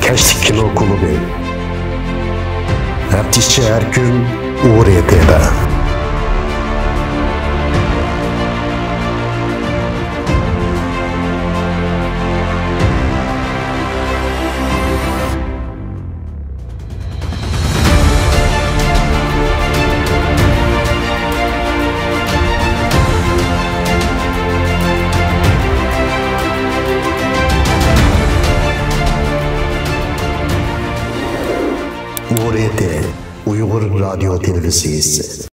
Kaçlık kilo kulubi. Haftiçe her gün uğrayatıyla. Uğrayatı Uyghur Radyo Televiziyesi.